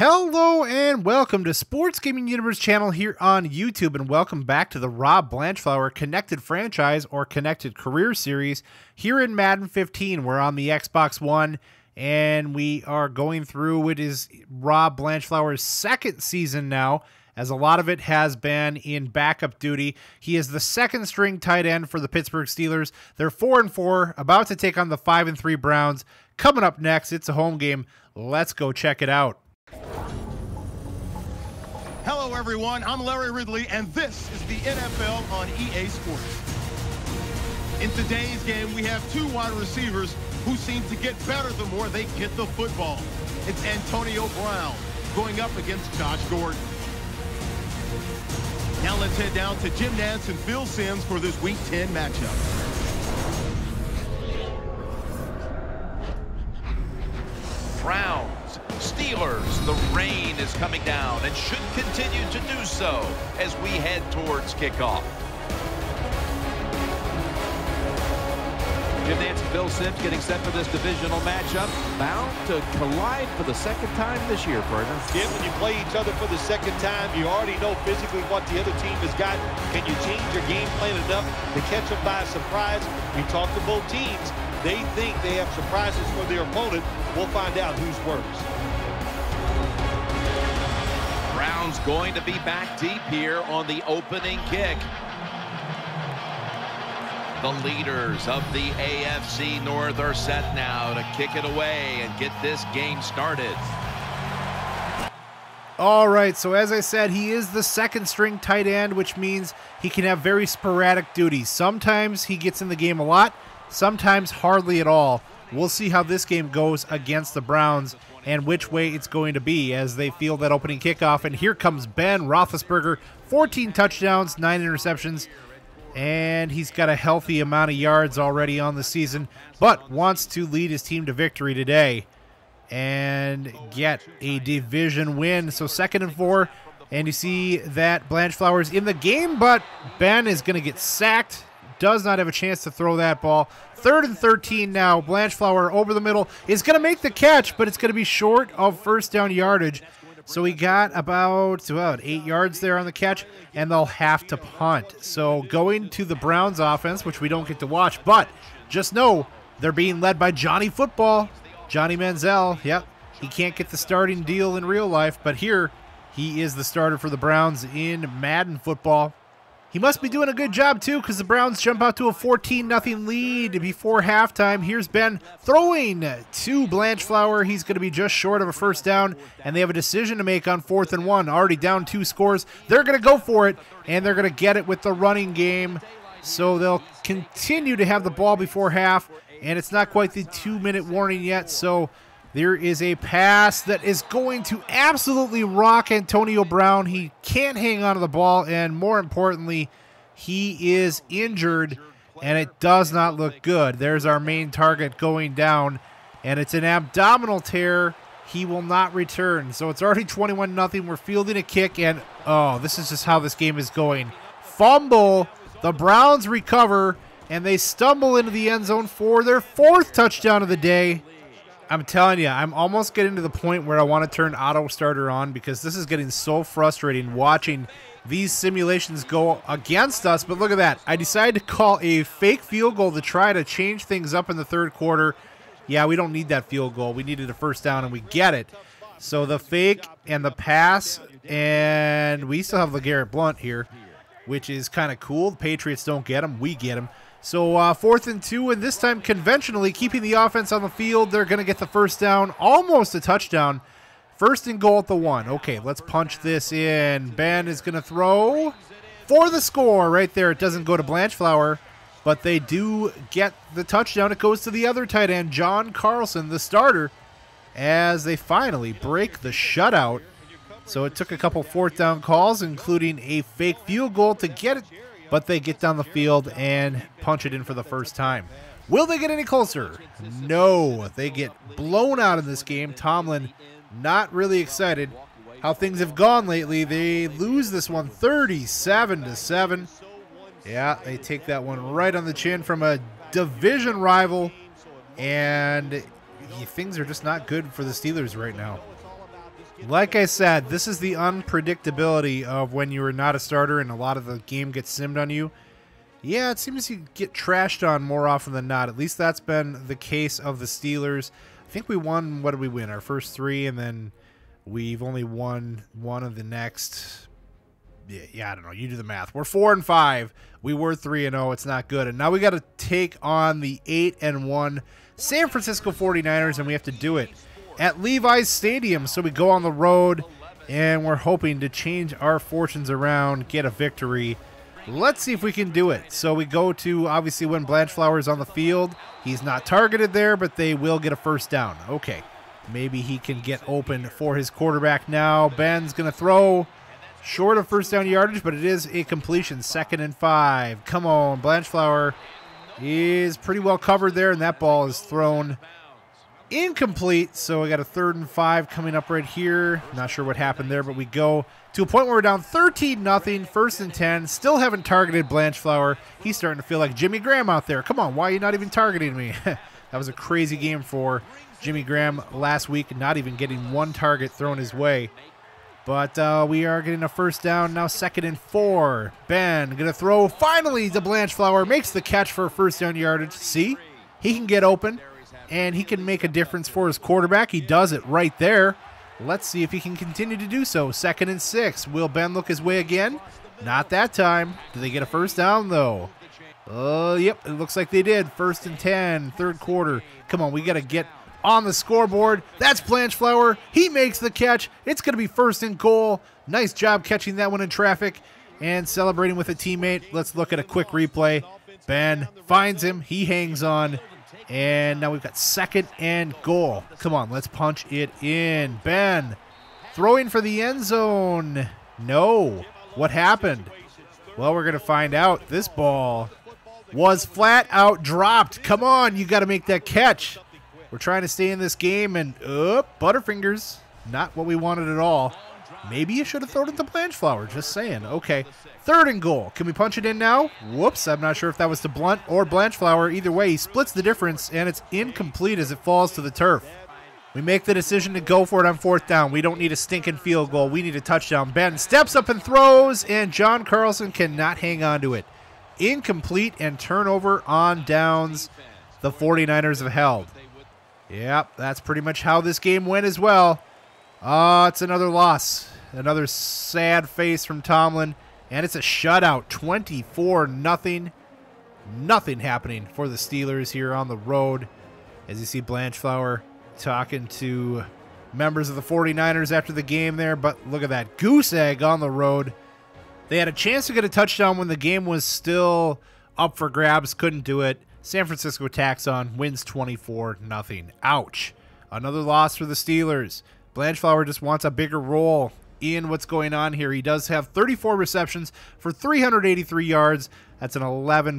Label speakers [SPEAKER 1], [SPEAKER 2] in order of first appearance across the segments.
[SPEAKER 1] Hello and welcome to Sports Gaming Universe channel here on YouTube, and welcome back to the Rob Blanchflower Connected Franchise or Connected Career Series here in Madden 15. We're on the Xbox One and we are going through what is Rob Blanchflower's second season now, as a lot of it has been in backup duty. He is the second string tight end for the Pittsburgh Steelers. They're 4-4, about to take on the 5-3 Browns. Coming up next, it's a home game. Let's go check it out.
[SPEAKER 2] Hello everyone, I'm Larry Ridley and this is the NFL on EA Sports. In today's game we have two wide receivers who seem to get better the more they get the football. It's Antonio Brown going up against Josh Gordon. Now let's head down to Jim Nantz and Phil Simms for this Week 10 matchup.
[SPEAKER 3] Browns, Steelers, the rain is coming down and should continue to do so as we head towards kickoff.
[SPEAKER 4] Jim Nantz and Phil Simms getting set for this divisional matchup. Bound to collide for the second time this year, partner.
[SPEAKER 5] Yeah, when you play each other for the second time, you already know physically what the other team has got. Can you change your game plan enough to catch them by surprise? We talked to both teams. They think they have surprises for their opponent. We'll find out who's worse.
[SPEAKER 3] Browns going to be back deep here on the opening kick. The leaders of the AFC North are set now to kick it away and get this game started.
[SPEAKER 1] All right, so as I said, he is the second string tight end, which means he can have very sporadic duties. Sometimes he gets in the game a lot, sometimes hardly at all. We'll see how this game goes against the Browns and which way it's going to be as they field that opening kickoff. And here comes Ben Roethlisberger, 14 touchdowns, 9 interceptions. And he's got a healthy amount of yards already on the season, but wants to lead his team to victory today and get a division win. So 2nd-4, and you see that Blanchflower's in the game, but Ben is going to get sacked. Does not have a chance to throw that ball. 3rd-13 now. Blanchflower over the middle is going to make the catch, but it's going to be short of first down yardage. So we got about 8 yards there on the catch, and they'll have to punt. So going to the Browns offense, which we don't get to watch, but just know they're being led by Johnny Football, Johnny Manziel. Yep, he can't get the starting deal in real life, but here he is the starter for the Browns in Madden football. He must be doing a good job, too, because the Browns jump out to a 14-0 lead before halftime. Here's Ben throwing to Blanchflower. He's going to be just short of a first down, and they have a decision to make on 4th-1. Already down 2 scores. They're going to go for it, and they're going to get it with the running game. So they'll continue to have the ball before half, and it's not quite the 2-minute warning yet, so there is a pass that is going to absolutely rock Antonio Brown. He can't hang on to the ball, and more importantly, he is injured, and it does not look good. There's our main target going down, and it's an abdominal tear. He will not return. So it's already 21-0. We're fielding a kick, and oh, this is just how this game is going. Fumble. The Browns recover, and they stumble into the end zone for their 4th touchdown of the day. I'm telling you, I'm almost getting to the point where I want to turn auto starter on because this is getting so frustrating watching these simulations go against us. But look at that. I decided to call a fake field goal to try to change things up in the 3rd quarter. Yeah, we don't need that field goal. We needed a first down, and we get it. So the fake and the pass, and we still have LeGarrette Blount here, which is kind of cool. The Patriots don't get him. We get him. So 4th-2, and this time conventionally keeping the offense on the field. They're going to get the first down, almost a touchdown. 1st-goal at the 1. Okay, let's punch this in. Ben is going to throw for the score right there. It doesn't go to Blanchflower, but they do get the touchdown. It goes to the other tight end, John Carlson, the starter, as they finally break the shutout. So it took a couple 4th down calls, including a fake field goal to get it, but they get down the field and punch it in for the first time. Will they get any closer? No. They get blown out in this game. Tomlin not really excited how things have gone lately. They lose this one 37-7. Yeah, they take that one right on the chin from a division rival, and things are just not good for the Steelers right now. Like I said, this is the unpredictability of when you are not a starter and a lot of the game gets simmed on you. Yeah, it seems you get trashed on more often than not. At least that's been the case of the Steelers. I think we won, what did we win? Our first 3, and then we've only won one of the next. Yeah, I don't know. You do the math. We're 4-5. We were 3-0. It's not good. And now we got to take on the 8-1 San Francisco 49ers, and we have to do it at Levi's Stadium. So we go on the road, and we're hoping to change our fortunes around, get a victory. Let's see if we can do it. So we go to, obviously, when Blanchflower is on the field. He's not targeted there, but they will get a first down. Okay, maybe he can get open for his quarterback now. Ben's going to throw short of first down yardage, but it is a completion. 2nd and 5. Come on, Blanchflower is pretty well covered there, and that ball is thrown incomplete. So we got a 3rd and 5 coming up right here. Not sure what happened there, but we go to a point where we're down 13-0, 1st and 10. Still haven't targeted Blanchflower. He's starting to feel like Jimmy Graham out there. Come on, why are you not even targeting me? That was a crazy game for Jimmy Graham last week, not even getting one target thrown his way. But we are getting a first down now, 2nd and 4. Ben going to throw finally to Blanchflower. Makes the catch for a first down yardage. See? He can get open, and he can make a difference for his quarterback. He does it right there. Let's see if he can continue to do so. 2nd and 6. Will Ben look his way again? Not that time. Do they get a first down, though? Yep, it looks like they did. 1st and 10, 3rd quarter. Come on, we got to get on the scoreboard. That's Blanchflower. He makes the catch. It's going to be 1st and goal. Nice job catching that one in traffic and celebrating with a teammate. Let's look at a quick replay. Ben finds him. He hangs on. And now we've got 2nd and goal. Come on, let's punch it in. Ben throwing for the end zone. No. What happened? Well, we're going to find out. This ball was flat out dropped. Come on, you got to make that catch. We're trying to stay in this game, and Butterfingers, not what we wanted at all. Maybe you should have thrown it to Blanchflower, just saying. Okay, 3rd and goal. Can we punch it in now? Whoops, I'm not sure if that was to Blunt or Blanchflower. Either way, he splits the difference, and it's incomplete as it falls to the turf. We make the decision to go for it on 4th down. We don't need a stinking field goal. We need a touchdown. Ben steps up and throws, and John Carlson cannot hang on to it. Incomplete and turnover on downs. The 49ers have held. Yep, that's pretty much how this game went as well. It's another loss. Another sad face from Tomlin. And it's a shutout, 24-0. Nothing happening for the Steelers here on the road. As you see Blanchflower talking to members of the 49ers after the game there. But look at that, goose egg on the road. They had a chance to get a touchdown when the game was still up for grabs. Couldn't do it. San Francisco tacks on, wins 24-0. Ouch. Another loss for the Steelers. Blanchflower just wants a bigger role in what's going on here. He does have 34 receptions for 383 yards. That's an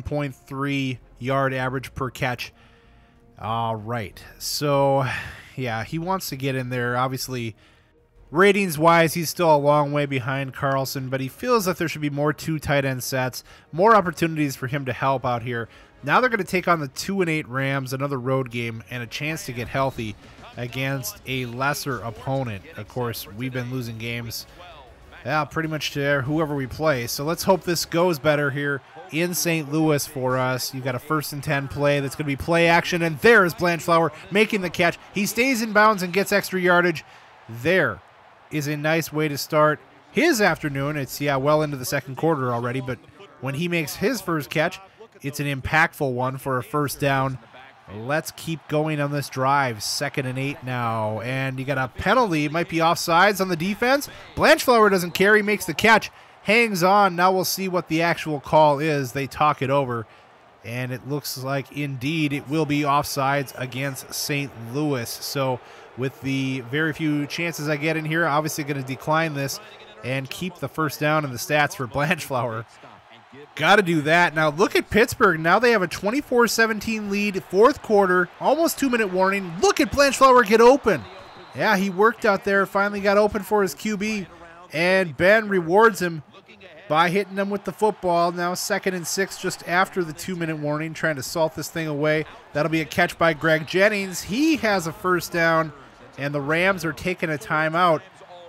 [SPEAKER 1] 11.3 yard average per catch. All right. So, yeah, he wants to get in there. Obviously, ratings-wise, he's still a long way behind Carlson, but he feels that there should be more 2 tight end sets, more opportunities for him to help out here. Now they're going to take on the 2-8 Rams, another road game, and a chance to get healthy against a lesser opponent. Of course, we've been losing games, pretty much to whoever we play. So let's hope this goes better here in St. Louis for us. You've got a 1st and 10 play that's going to be play action, and there is Blanchflower making the catch. He stays in bounds and gets extra yardage. There is a nice way to start his afternoon. It's, well into the 2nd quarter already, but when he makes his first catch, it's an impactful one for a first down. Let's keep going on this drive. 2nd and 8 now. And you got a penalty. Might be offsides on the defense. Blanchflower doesn't care. He makes the catch. Hangs on. Now we'll see what the actual call is. They talk it over. And it looks like, indeed, it will be offsides against St. Louis. So with the very few chances I get in here, obviously going to decline this and keep the first down in the stats for Blanchflower. Got to do that. Now look at Pittsburgh. Now they have a 24-17 lead, 4th quarter, almost 2-minute warning. Look at Blanchflower get open. Yeah, he worked out there, finally got open for his QB, and Ben rewards him by hitting him with the football. Now 2nd and 6 just after the 2-minute warning, trying to salt this thing away. That'll be a catch by Greg Jennings. He has a first down, and the Rams are taking a timeout.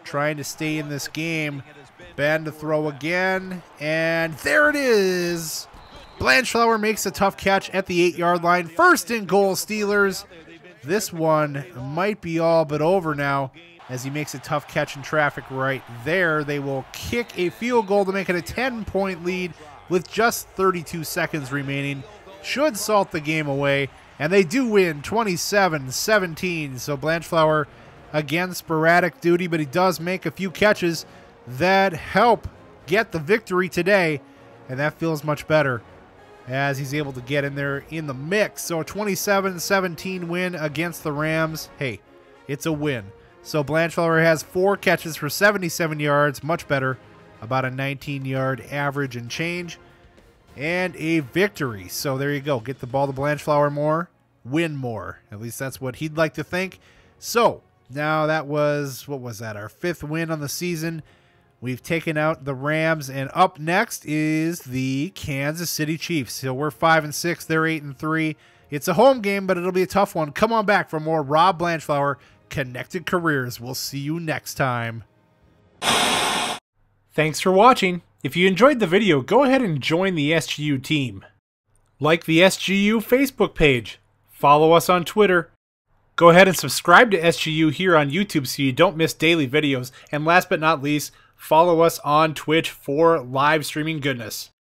[SPEAKER 1] trying to stay in this game. Ben to throw again, and there it is. Blanchflower makes a tough catch at the 8-yard line. First and goal, Steelers. This one might be all but over now as he makes a tough catch in traffic right there. They will kick a field goal to make it a 10-point lead with just 32 seconds remaining. Should salt the game away, and they do win 27-17. So Blanchflower, again, sporadic duty, but he does make a few catches that help get the victory today, and that feels much better as he's able to get in there in the mix. So a 27-17 win against the Rams. Hey, it's a win. So Blanchflower has 4 catches for 77 yards, much better, about a 19-yard average and change, and a victory. So there you go. Get the ball to Blanchflower more, win more. At least that's what he'd like to think. So now that was, what was that, our 5th win on the season. We've taken out the Rams, and up next is the Kansas City Chiefs. So we're 5-6, they're 8-3. It's a home game, but it'll be a tough one. Come on back for more Rob Blanchflower Connected Careers. We'll see you next time. Thanks for watching. If you enjoyed the video, go ahead and join the SGU team. Like the SGU Facebook page. Follow us on Twitter. Go ahead and subscribe to SGU here on YouTube so you don't miss daily videos. And last but not least, follow us on Twitch for live streaming goodness.